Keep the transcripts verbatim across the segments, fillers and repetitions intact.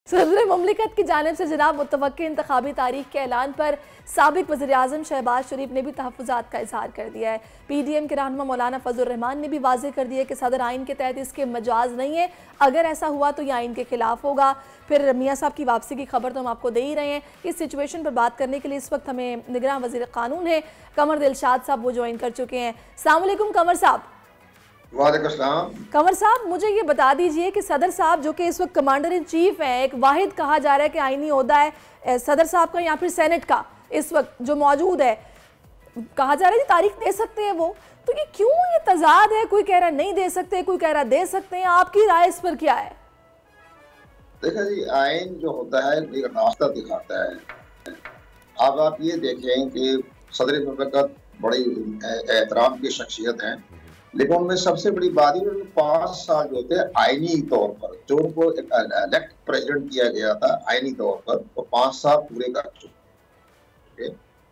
सदर ममलिकत की जानिब से जनाब मुतवक्किल इंतखाबी तारीख के ऐलान पर साबिक वज़ीर-ए-आज़म शहबाज शरीफ ने भी तहफ़्फ़ुज़ात का इज़हार कर दिया है। पी डी एम के रहनुमा मौलाना फजल रहमान ने भी वाज़ेह कर दिया कि सदर आइन के तहत इसके मजाज नहीं है, अगर ऐसा हुआ तो यह आइन के खिलाफ होगा। फिर मियाँ साहब की वापसी की खबर तो हम आपको दे ही रहे हैं। इस सिचुएशन पर बात करने के लिए इस वक्त हमें निगरान वज़ीर क़ानून है कमर दिलशाद साहब, वो ज्वाइन कर चुके हैं। अस्सलाम वालेकुम कमर साहब। वालेकुम सलाम। कमर साहब, मुझे ये बता दीजिए कि सदर साहब जो कि इस वक्त कमांडर इन चीफ हैं, एक वाहिद कहा जा रहा है कि आईनी ओहदा है सदर साहब का या फिर सेनेट का इस वक्त जो मौजूद है, कहा जा रहा है कि तारीख दे सकते हैं वो, तो ये क्यों ये तजाद है? कोई कह रहा नहीं दे सकते, कोई कह रहा दे सकते हैं, आपकी राय इस पर क्या है? देखा जी, आइन जो होता है एक रास्ता दिखाता है। अब आप ये देखें कि सदर मुमलिकत बड़ी एहतराम की शख्सियत हैं, लेकिन उनमें सबसे बड़ी बात है कि पाँच साल जो थे आईनी तौर पर जो उनको इलेक्ट प्रेसिडेंट किया गया था आईनी तौर पर, वो पाँच साल पूरे कर चुके।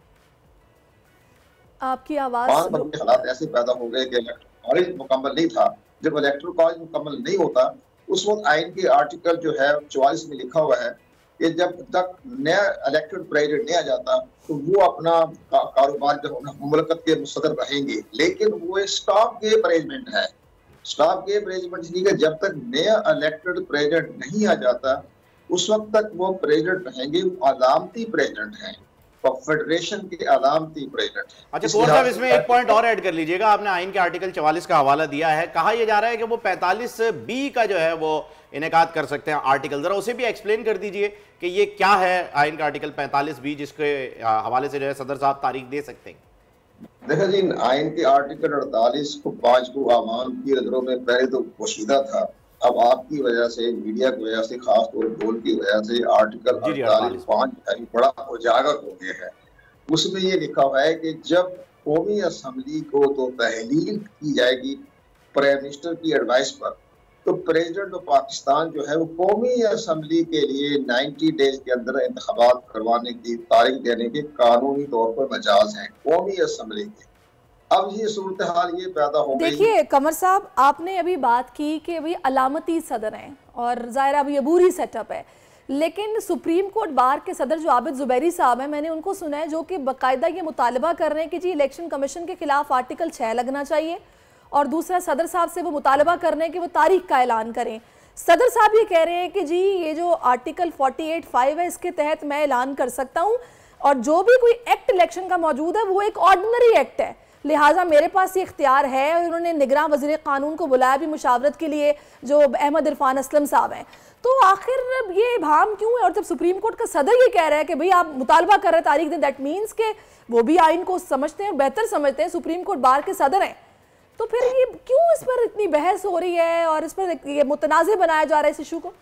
आपकी आवाज पाँच साल के हालात ऐसे पैदा हो गए कि इलेक्टोरल कॉलेज मुकम्मल नहीं था। जब इलेक्टोरल कॉलेज मुकम्मल नहीं होता उस वक्त आइन के आर्टिकल जो है चौवालीस में लिखा हुआ है कि जब तक नया इलेक्टेड प्रेसिडेंट नहीं आ जाता तो वो अपना का, कारोबार जो मुमलिकत के सदर रहेंगे, लेकिन वो एक स्टॉप गेप अरेंजमेंट है। स्टॉप गेप अरेंजमेंट इसलिए कि जब तक नया इलेक्टेड प्रेसिडेंट नहीं आ जाता उस वक्त तक वो प्रेसिडेंट रहेंगे, वो अलामती प्रेसिडेंट हैं, तो फेडरेशन के अलामती प्रेसिडेंट हैं। अच्छा कोर साहब, इसमें एक पॉइंट और ऐड कर लीजिएगा। आपने आइन के आर्टिकल चवालीस का हवाला दिया है, कहा यह जा रहा है कि वो पैंतालीस बी का जो है वो इनेकाद कर सकते हैं आर्टिकल, जरा उसे भी एक्सप्लेन कर दीजिए कि ये क्या है आइन का आर्टिकल पैंतालीस बी जिसके हवाले से जो है सदर साहब तारीख दे सकते हैं। देखा जी, आइन के आर्टिकल अड़तालीस को पाँच को आवाम की नजरों में पहले तो पोशीदा था, अब आपकी वजह से, मीडिया की वजह से, खासतौर बोल की वजह से आर्टिकल अड़तालीस पाँच बड़ा उजागर हो गया है। उसमें ये लिखा हुआ है कि जब कौमी असम्बली को तो तहलील की जाएगी प्राइम मिनिस्टर की एडवाइस पर, तो प्रेसिडेंट ऑफ पाकिस्तान जो है वो कौमी असम्बली के लिए नब्बे डेज के अंदर इंतखाबात करवाने की तारीख देने के कानूनी तौर पर मजाज हैं कौमी असम्बली के। अब ये सूरत हाल ये पैदा हो गई। देखिए कमर साहब, आपने अभी बात की कि अभी अलामती सदर हैं और ज़ाहिर अभी अबूरी सेटअप है, लेकिन सुप्रीम कोर्ट बार के सदर जो आबिद ज़ुबैरी साहब हैं, मैंने उनको सुना है जो कि बाकायदा ये मुतालबा कर रहे हैं कि जी इलेक्शन कमीशन के खिलाफ आर्टिकल छः लगना चाहिए, और दूसरा सदर साहब से वो मुतालबा कर रहे हैं कि वो तारीख का ऐलान करें। सदर साहब ये कह रहे हैं कि जी ये जो आर्टिकल फोर्टी एट फाइव है इसके तहत मैं ऐलान कर सकता हूँ, और जो भी कोई एक्ट इलेक्शन का मौजूद है वो एक ऑर्डिनरी एक्ट है, लिहाजा मेरे पास ये इख्तियार है। और उन्होंने निगरान वज़ीर क़ानून को बुलाया भी मुशावरत के लिए, जो अहमद इरफान असलम साहब हैं। तो आखिर ये इबाम क्यों है? और जब सुप्रीम कोर्ट का सदर ये कह रहा है कि भाई आप मुतालबा कर रहे हैं तारीख दें, दैट मीन्स के वो भी आइन को समझते हैं, बेहतर समझते हैं, सुप्रीम कोर्ट बार के सदर हैं। तो फिर ये क्यों इस पर इतनी बहस हो रही है और इस पर ये मुतनाज़े बनाया जा रहा है इस इशू को?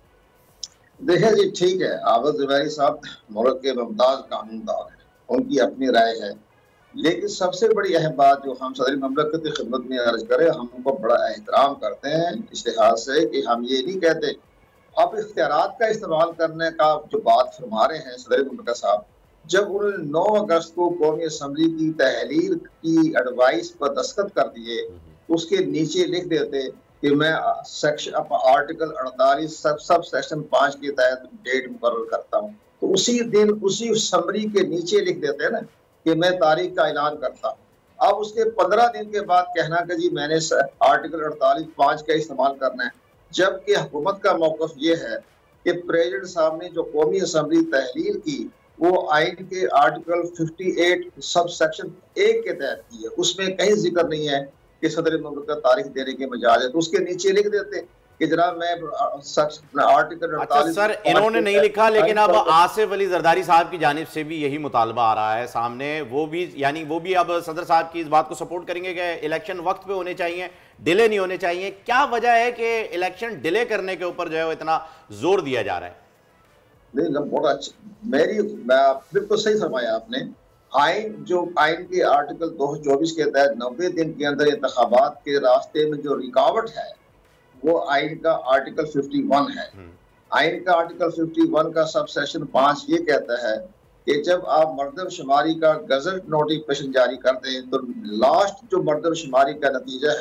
देखिए जी, ठीक है, आबिद ज़ुबैरी साहब मुल्क के मुमताज़ कानूनदान हैं, उनकी अपनी राय है, लेकिन सबसे बड़ी अहम बात जो हम सदर मुमलिकत की खिदमत में अर्ज करें, हम उनको बड़ा एहतराम करते हैं इस लिहाज से कि हम ये नहीं कहते अब इख्तियारात का इस्तेमाल करने का जो बात फरमा रहे हैं सदर मुमलिकत साहब, जब उन्होंने नौ अगस्त को कौमी असम्बली की तहलील की एडवाइस पर दस्तखत कर दिए, उसके नीचे लिख देते कि मैं सेक्शन आर्टिकल अड़तालीस सब सब सेक्शन पाँच के तहत डेट मुकर्रर करता हूँ, तो उसी दिन उसी समरी के नीचे लिख देते हैं ना कि मैं तारीख का ऐलान करता हूँ। अब उसके पंद्रह दिन के बाद कहना कि जी मैंने आर्टिकल अड़तालीस पाँच का इस्तेमाल करना है, जबकि हुकूमत का मौक़िफ़ ये है कि प्रेसिडेंट साहब ने जो कौमी असम्बली तहलील की वो आइन के आर्टिकल अट्ठावन सब सेक्शन एक के तहत की है, उसमें कहीं जिक्र नहीं है कि सदर मुमलिकत तारीख देने के मजाज है, तो उसके नीचे लिख देते कि जनाब मैं आर्टिकल अच्छा सर, इन्होंने नहीं लिखा, लेकिन अब आसिफ अली जरदारी साहब की जानिब से भी यही मुतालबा आ रहा है सामने, वो भी यानी वो भी अब सदर साहब की इस बात को सपोर्ट करेंगे कि इलेक्शन वक्त पे होने चाहिए, डिले नहीं होने चाहिए। क्या वजह है कि इलेक्शन डिले करने के ऊपर जो है वो इतना जोर दिया जा रहा है? नहीं, बहुत अच्छा, मेरी बिल्कुल सही फरमाया आपने। आइन जो आइन के आर्टिकल दो सौ चौबीस के तहत नब्बे दिन के अंदर इंतखाबात के रास्ते में जो रुकावट है वो आइन का आर्टिकल इक्यावन है। आइन का आर्टिकल इक्यावन का सब सेक्शन पाँच ये कहता है कि जब आप मर्दमशुमारी का गजट नोटिफिकेशन जारी करते हैं तो लास्ट जो मर्दमशुमारी का नतीजा है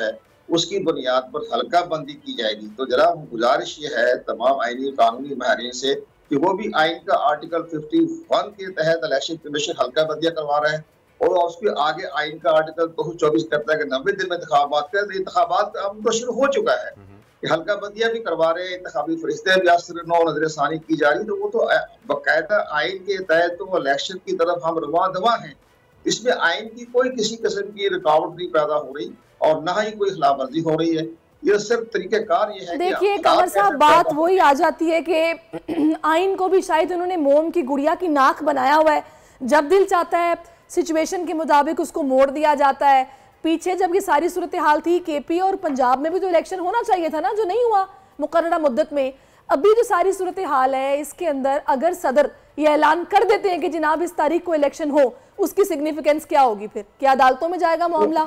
उसकी बुनियाद पर हल्का बंदी की जाएगी। तो जरा गुजारिश ये है तमाम आईनी कानूनी माहिरीन से कि वो भी आइन का आर्टिकल इक्यावन के तहत इलेक्शन कमीशन हल्का बंदियां करवा रहा है, और उसके आगे आइन का आर्टिकल दो सौ चौबीस करता है कि नब्बे दिन में इंतखाबात कर, इंतखाबात अब तो शुरू हो चुका है कि हल्का बंदियां भी करवा रहे हैं, इंतखाबी फरिश्ते भी आज नौ नजर सानी की जा रही। तो वो तो बाकायदा आइन के तहत तो इलेक्शन की तरफ हम रवा दवा हैं, इसमें आइन की कोई किसी किस्म की रुकावट नहीं पैदा हो रही और ना ही कोई खिलाफ वर्जी हो रही है। ये सिर्फ तरीकेकार ये है। देखिए कमर साहब, बात वही आ जाती है कि आइन को भी शायद उन्होंने मोम की गुड़िया की नाक बनाया हुआ है, जब दिल चाहता है सिचुएशन के मुताबिक उसको मोड़ दिया जाता है। पीछे जब ये सारी सूरत हाल थी, केपी और पंजाब में भी तो इलेक्शन होना चाहिए था ना, जो नहीं हुआ मुकर्ररा मुद्दत में। अभी जो सारी सूरत हाल है इसके अंदर अगर सदर ये ऐलान कर देते हैं कि जनाब इस तारीख को इलेक्शन हो, उसकी सिग्निफिकेंस क्या होगी? फिर क्या अदालतों में जाएगा मामला?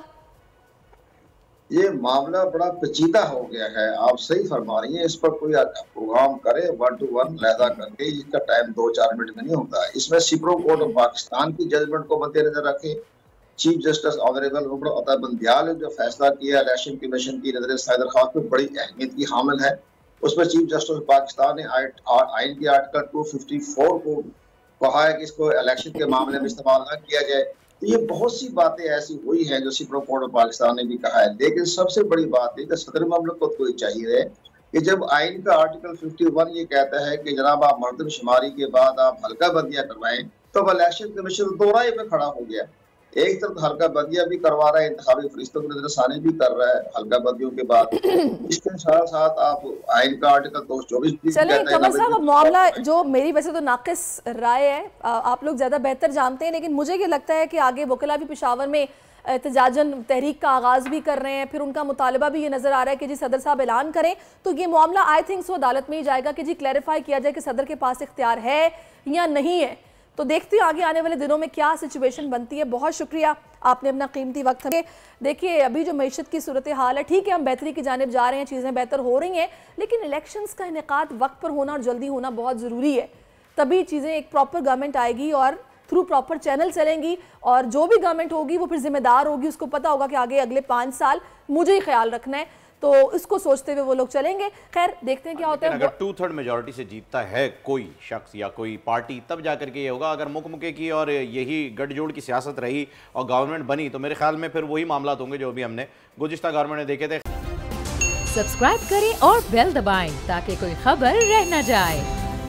ये मामला बड़ा पेचीदा हो गया है, आप सही फरमा रही हैं। इस पर कोई प्रोग्राम करे वन टू वन लहदा करके, इसका टाइम दो चार मिनट में नहीं होता है। इसमें सुप्रीम कोर्ट ऑफ पाकिस्तान की जजमेंट को मद्देनजर रखे, chief justice honourable Umar Ata Bandial ने जो फैसला किया इलेक्शन कमीशन की नजर से दरख्वास्त में बड़ी अहमियत की हामिल है। उसमें चीफ जस्टिस पाकिस्तान ने आइन के आर्टिकल दो सौ चौवन को कहा है कि इसको इलेक्शन के मामले में इस्तेमाल न किया जाए। तो ये बहुत सी बातें ऐसी हुई हैं जो सुप्रीम कोर्ट ऑफ पाकिस्तान ने भी कहा है। लेकिन सबसे बड़ी बात है कि सदर ममलकत को चाहिए कि जब आइन का आर्टिकल इक्यावन ये कहता है कि जनाब आप मर्दमशुमारी के बाद आप हल्का बंदियां करवाएं, तो इलेक्शन कमीशन दो राय में खड़ा हो गया। एक तरफ हल्का बंदियां भी करवा रहा है, इंतखाबी फरिश्तों की नजरसानी भी कर रहा है हल्का बंदियों के बाद, इसके साथ साथ आप आइन का आर्टिकल दो सौ चौबीस भी चलिए कमर साहब, अब मामला जो मेरी वैसे तो नाकिस राय है, आप लोग ज्यादा बेहतर जानते हैं, लेकिन मुझे ये लगता है कि आगे वकीला भी पेशावर में एहतजाजन तहरीक का आगाज भी कर रहे हैं, फिर उनका मुतालबा भी ये नजर आ रहा है कि जी सदर साहब ऐलान करें, तो ये मामला आई थिंक सो अदालत में ही जाएगा कि जी क्लैरिफाई किया जाए कि सदर के पास इख्तियार है या नहीं है। तो देखते हैं आगे आने वाले दिनों में क्या सिचुएशन बनती है। बहुत शुक्रिया, आपने अपना कीमती वक्त हमें। देखिए अभी जो मईशत की सूरत हाल है, ठीक है हम बेहतरी की जानिब जा रहे हैं, चीज़ें बेहतर हो रही हैं, लेकिन इलेक्शंस का इनेकाद वक्त पर होना और जल्दी होना बहुत ज़रूरी है। तभी चीज़ें एक प्रॉपर गवर्नमेंट आएगी और थ्रू प्रॉपर चैनल चलेंगी, और जो भी गवर्नमेंट होगी वो फिर जिम्मेदार होगी, उसको पता होगा कि आगे अगले पाँच साल मुझे ही ख्याल रखना है, तो इसको सोचते हुए वो लोग चलेंगे। खैर देखते हैं क्या होता है। अगर टू थर्ड मेजोरिटी से जीतता है कोई शख्स या कोई पार्टी, तब जाकर के ये होगा। अगर मुकमुके की और यही गठजोड़ की सियासत रही और गवर्नमेंट बनी, तो मेरे ख्याल में फिर वही मामला होंगे जो अभी हमने गुज़िश्ता गवर्नमेंट में देखे थे। सब्सक्राइब करें और बेल दबाएं ताकि कोई खबर रह न जाए।